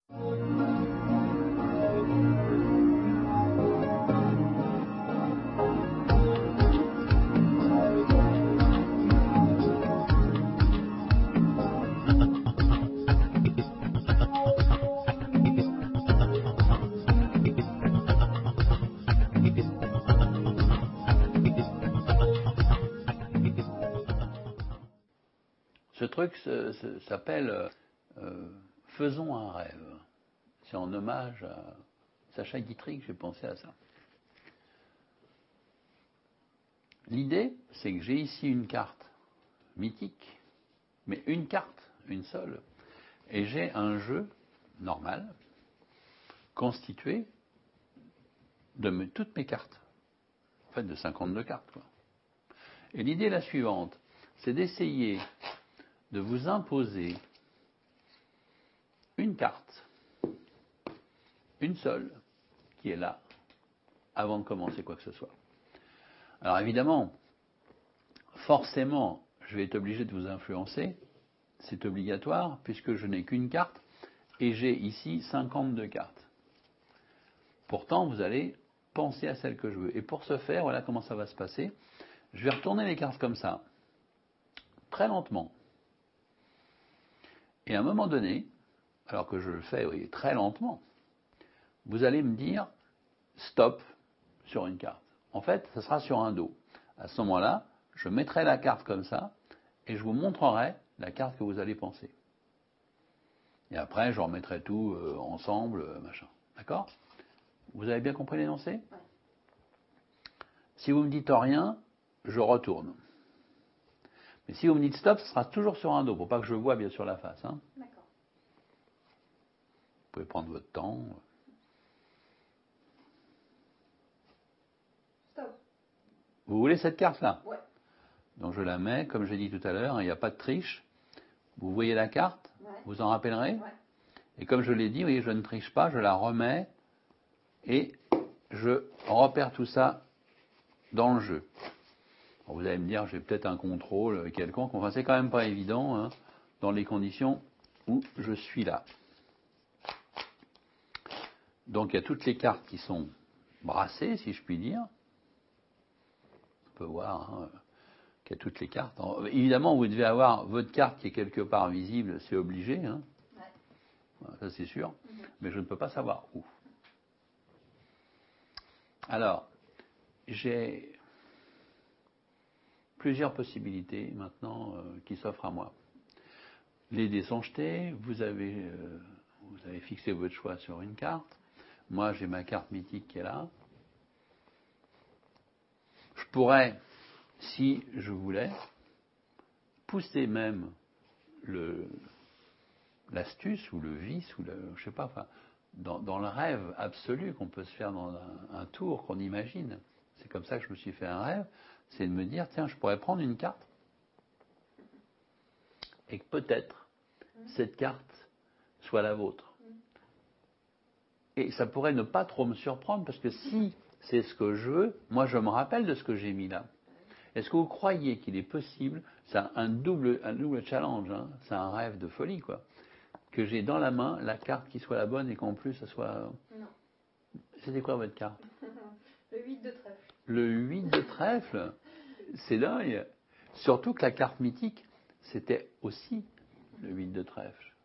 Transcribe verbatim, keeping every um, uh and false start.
Ce truc s'appelle euh, Faisons un rêve. C'est en hommage à Sacha Guitry que j'ai pensé à ça. L'idée, c'est que j'ai ici une carte mythique, mais une carte, une seule, et j'ai un jeu normal, constitué de me, toutes mes cartes, en fait de cinquante-deux cartes, quoi. Et l'idée est la suivante, c'est d'essayer de vous imposer une carte, une seule, qui est là, avant de commencer quoi que ce soit. Alors évidemment, forcément, je vais être obligé de vous influencer, c'est obligatoire, puisque je n'ai qu'une carte, et j'ai ici cinquante-deux cartes. Pourtant, vous allez penser à celle que je veux. Et pour ce faire, voilà comment ça va se passer. Je vais retourner les cartes comme ça, très lentement. Et à un moment donné, alors que je le fais oui, très lentement, vous allez me dire stop sur une carte. En fait, ce sera sur un dos. À ce moment-là, je mettrai la carte comme ça et je vous montrerai la carte que vous allez penser. Et après, je remettrai tout euh, ensemble, euh, machin. D'accord ? Vous avez bien compris l'énoncé ? Ouais. Si vous me dites rien, je retourne. Mais si vous me dites stop, ce sera toujours sur un dos, pour pas que je vois bien sûr la face. Hein. D'accord. Vous pouvez prendre votre temps. Stop. Vous voulez cette carte-là ? Ouais. Donc je la mets, comme j'ai dit tout à l'heure, il n'y a pas de triche. Vous voyez la carte ? Ouais. Vous en rappellerez ? Ouais. Et comme je l'ai dit, oui, je ne triche pas, je la remets et je repère tout ça dans le jeu. Alors vous allez me dire, j'ai peut-être un contrôle quelconque, enfin c'est quand même pas évident hein, dans les conditions où je suis là. Donc il y a toutes les cartes qui sont brassées, si je puis dire. On peut voir hein, qu'il y a toutes les cartes. Alors, évidemment, vous devez avoir votre carte qui est quelque part visible, c'est obligé. Hein. Ouais. Ça c'est sûr. Mm-hmm. Mais je ne peux pas savoir où. Alors, j'ai plusieurs possibilités maintenant euh, qui s'offrent à moi. Les dés sont jetés, vous avez, euh, vous avez fixé votre choix sur une carte. Moi, j'ai ma carte mythique qui est là. Je pourrais, si je voulais, pousser même le, l'astuce ou le vice, ou le, je sais pas, enfin, dans, dans le rêve absolu qu'on peut se faire dans un, un tour qu'on imagine. C'est comme ça que je me suis fait un rêve, c'est de me dire, tiens, je pourrais prendre une carte et que peut-être cette carte soit la vôtre. Et ça pourrait ne pas trop me surprendre, parce que si c'est ce que je veux, moi je me rappelle de ce que j'ai mis là. Est-ce que vous croyez qu'il est possible, c'est un double, un double challenge, hein, c'est un rêve de folie, quoi, que j'ai dans la main la carte qui soit la bonne et qu'en plus ça soit... Non. C'était quoi votre carte ? Le huit de trèfle. Le huit de trèfle, c'est dingue. Surtout que la carte mythique, c'était aussi le huit de trèfle.